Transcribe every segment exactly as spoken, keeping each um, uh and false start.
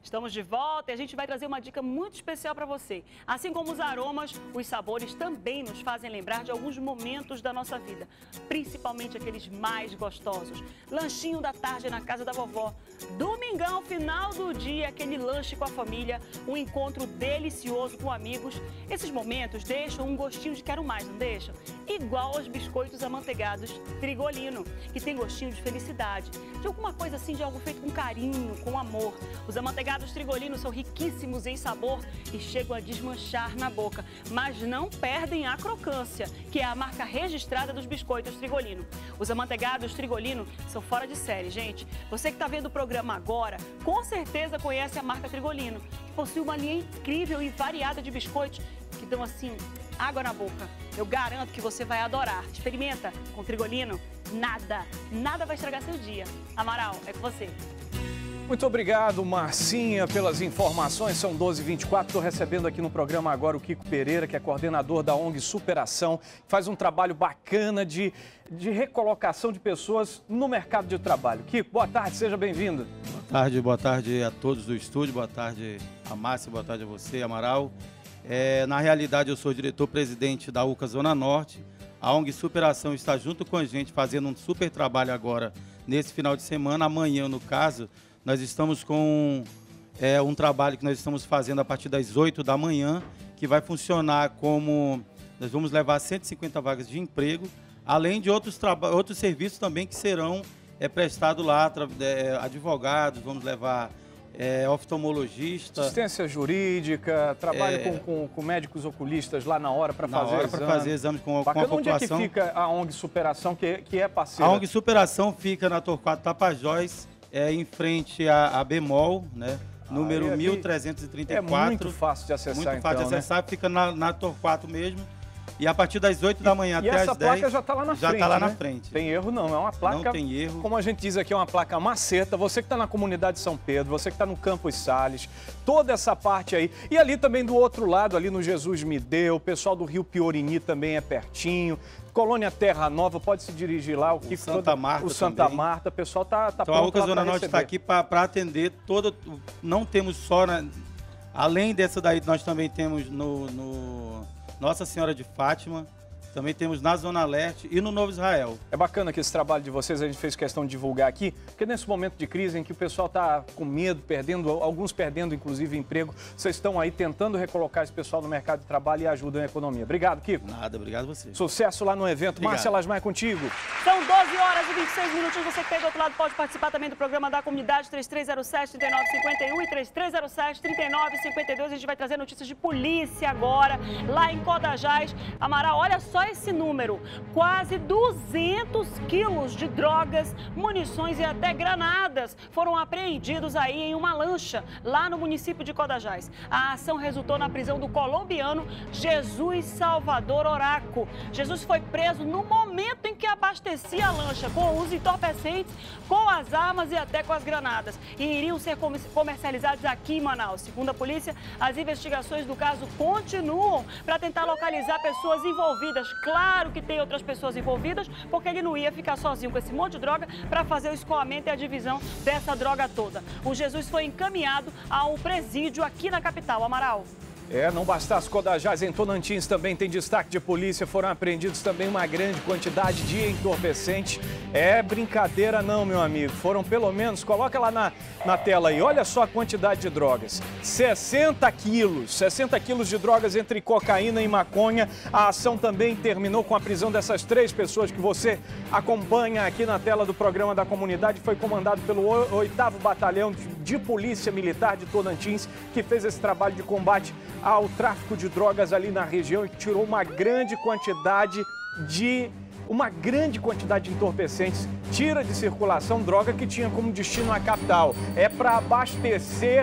Estamos de volta e a gente vai trazer uma dica muito especial para você. Assim como os aromas, os sabores também nos fazem lembrar de alguns momentos da nossa vida, principalmente aqueles mais gostosos. Lanchinho da tarde na casa da vovó, domingão, final do dia, aquele lanche com a família, um encontro delicioso com amigos. Esses momentos deixam um gostinho de quero mais, não deixam? Igual aos biscoitos amanteigados Trigolino, que tem gostinho de felicidade, de alguma coisa assim, de algo feito com carinho, com amor. Os amanteigados Trigolino são riquíssimos em sabor e chegam a desmanchar na boca, mas não perdem a crocância, que é a marca registrada dos biscoitos Trigolino. Os amanteigados Trigolino são fora de série, gente. Você que está vendo o programa agora, com certeza conhece a marca Trigolino, que possui uma linha incrível e variada de biscoitos que dão assim água na boca. Eu garanto que você vai adorar. Experimenta com Trigolino, nada, nada vai estragar seu dia. Amaral, é com você. Muito obrigado, Marcinha, pelas informações. São doze e vinte e quatro. Estou recebendo aqui no programa agora o Kiko Pereira, que é coordenador da O N G Superação. Faz um trabalho bacana de, de recolocação de pessoas no mercado de trabalho. Kiko, boa tarde, seja bem-vindo. Boa tarde, boa tarde a todos do estúdio. Boa tarde a Márcia, boa tarde a você, Amaral. É, na realidade, eu sou diretor-presidente da U C A Zona Norte. A O N G Superação está junto com a gente fazendo um super trabalho agora nesse final de semana. Amanhã, no caso, nós estamos com é, um trabalho que nós estamos fazendo a partir das oito da manhã, que vai funcionar como... Nós vamos levar cento e cinquenta vagas de emprego, além de outros, outros serviços também que serão é, prestados lá, é, advogados, vamos levar... É, oftalmologista. Assistência jurídica, trabalho é, com, com, com médicos oculistas lá na hora para fazer hora para fazer exames com, com a população. Onde é que fica a O N G Superação, que, que é parceira? A O N G Superação fica na Torquato Tapajós, é, em frente à, à Bemol, né? Número ah, mil trezentos e trinta e quatro. É muito fácil de acessar, Muito fácil então, de acessar, né? Fica na, na Torquato mesmo. E a partir das oito da manhã e até essa as dez... placa já está lá na já frente, está lá né? na frente. Tem erro não, é uma placa... Não tem erro. Como a gente diz aqui, é uma placa maceta. Você que está na comunidade São Pedro, você que está no Campos Sales, toda essa parte aí. E ali também do outro lado, ali no Jesus Me Deu, o pessoal do Rio Piorini também é pertinho. Colônia Terra Nova, pode se dirigir lá. O, o Santa Marta O Santa também. Marta, o pessoal está tá então, pronto. A U C A Zona Norte está aqui para atender toda... Não temos só... Na, além dessa daí, nós também temos no, no Nossa Senhora de Fátima. Também temos na Zona Leste e no Novo Israel. É bacana que esse trabalho de vocês a gente fez questão de divulgar aqui, porque nesse momento de crise em que o pessoal está com medo, perdendo, alguns perdendo inclusive emprego, vocês estão aí tentando recolocar esse pessoal no mercado de trabalho e ajudam a economia. Obrigado, Kiko. Nada, obrigado a você. Sucesso lá no evento. Márcia Lasmar, é contigo. São doze horas e vinte e seis minutos. Você que está aí do outro lado pode participar também do programa da comunidade três três zero sete, três nove cinco um e três três zero sete, três nove cinco dois. A gente vai trazer notícias de polícia agora, lá em Codajás. Amaral, olha só esse número. Quase duzentos quilos de drogas, munições e até granadas foram apreendidos aí em uma lancha lá no município de Codajás. A ação resultou na prisão do colombiano Jesus Salvador Oraco. Jesus foi preso no momento em que abastecia a lancha com os entorpecentes, com as armas e até com as granadas. E iriam ser comercializados aqui em Manaus. Segundo a polícia, as investigações do caso continuam para tentar localizar pessoas envolvidas. Claro Claro que tem outras pessoas envolvidas, porque ele não ia ficar sozinho com esse monte de droga para fazer o escoamento e a divisão dessa droga toda. O Jesus foi encaminhado a um presídio aqui na capital. Amaral. É, não bastasse Codajás, em Tonantins também tem destaque de polícia, foram apreendidos também uma grande quantidade de entorpecentes. É brincadeira não, meu amigo, foram pelo menos, coloca lá na, na tela aí, olha só a quantidade de drogas, sessenta quilos, sessenta quilos de drogas entre cocaína e maconha. A ação também terminou com a prisão dessas três pessoas que você acompanha aqui na tela do programa da comunidade. Foi comandado pelo oitavo Batalhão de Polícia Militar de Tonantins, que fez esse trabalho de combate ao tráfico de drogas ali na região e que tirou uma grande quantidade de uma grande quantidade de entorpecentes, tira de circulação droga que tinha como destino a capital. É para abastecer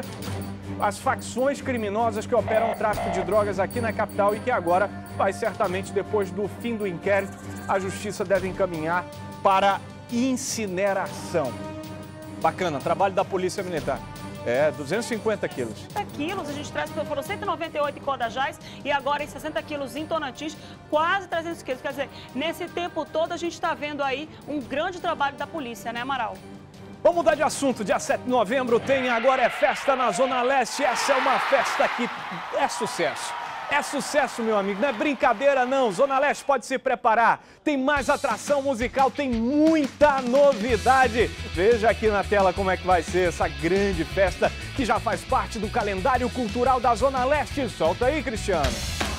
as facções criminosas que operam o tráfico de drogas aqui na capital e que agora vai certamente, depois do fim do inquérito, a justiça deve encaminhar para incineração. Bacana, trabalho da Polícia Militar. É, duzentos e cinquenta quilos. sessenta quilos, a gente traz, foram cento e noventa e oito em Codajás e agora em sessenta quilos em Tonantins, quase trezentos quilos. Quer dizer, nesse tempo todo a gente está vendo aí um grande trabalho da polícia, né, Amaral? Vamos mudar de assunto. Dia sete de novembro tem Agora é Festa na Zona Leste. Essa é uma festa que é sucesso. É sucesso, meu amigo. Não é brincadeira, não. Zona Leste pode se preparar. Tem mais atração musical, tem muita novidade. Veja aqui na tela como é que vai ser essa grande festa que já faz parte do calendário cultural da Zona Leste. Solta aí, Cristiano.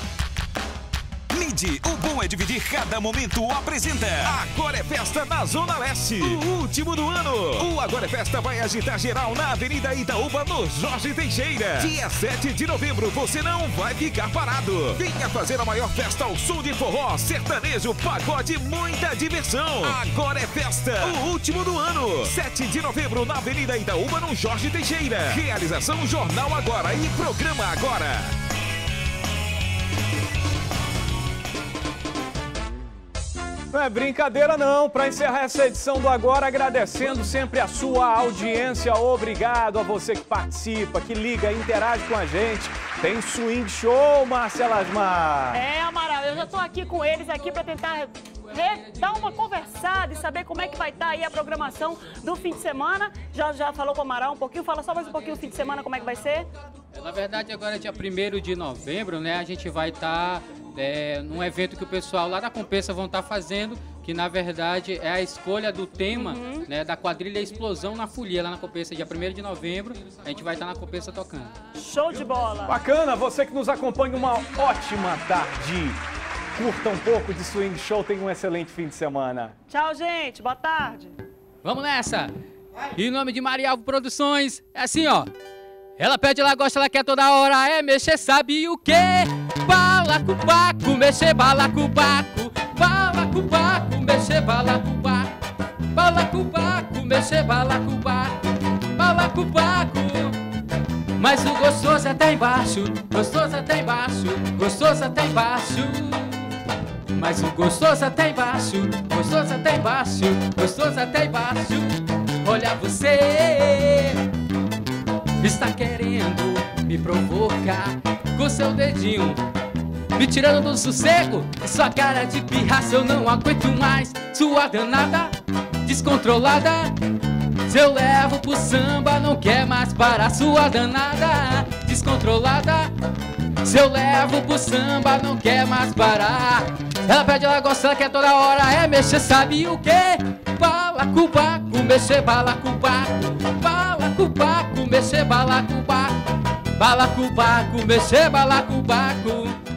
Midi, o bom é dividir cada momento, apresenta Agora é Festa na Zona Leste, o último do ano. O Agora é Festa vai agitar geral na Avenida Itaúba, no Jorge Teixeira. Dia sete de novembro, você não vai ficar parado. Venha fazer a maior festa ao som de forró, sertanejo, pagode e muita diversão. Agora é Festa, o último do ano. sete de novembro, na Avenida Itaúba, no Jorge Teixeira. Realização Jornal Agora e Programa Agora. Não é brincadeira não. Para encerrar essa edição do Agora, agradecendo sempre a sua audiência. Obrigado a você que participa, que liga, interage com a gente. Tem swing show, Marcela Asmar. É, Amaral, eu já estou aqui com eles aqui para tentar re... dar uma conversada e saber como é que vai estar aí a programação do fim de semana. Já já falou com o Amaral um pouquinho, fala só mais um pouquinho o fim de semana, como é que vai ser? Na verdade, agora é dia primeiro de novembro, né? A gente vai estar é, num evento que o pessoal lá da Compensa vão estar fazendo, que na verdade é a escolha do tema, uhum, né, da quadrilha Explosão na Folia, lá na Compensa, dia primeiro de novembro, a gente vai estar na Compensa tocando. Show de bola! Bacana, você que nos acompanha, uma ótima tarde. Curta um pouco de swing show, tenha um excelente fim de semana. Tchau, gente, boa tarde. Vamos nessa! Em nome de Marialvo Produções, é assim, ó. Ela pede, ela gosta, ela quer toda hora, é mexer, sabe o quê? Balacobaco, mexer, balacobaco, balacobaco, mexer, balacobaco, balacobaco, mexer, balacobaco, balacobaco. Mas o gostoso até embaixo, gostoso até embaixo, gostoso até embaixo. Mas o gostoso até embaixo, gostoso até embaixo, gostoso até embaixo. Olha você, está querendo me provocar com seu dedinho, me tirando do sossego. Sua cara de pirraça eu não aguento mais. Sua danada, descontrolada, se eu levo pro samba não quer mais parar. Sua danada, descontrolada, se eu levo pro samba não quer mais parar. Ela pede, ela gosta, ela quer toda hora, é mexer, sabe o quê? Balacobaco, mexer, balacobaco, balacobaco, mexer, balacobaco, balacobaco, mexer, balacobaco.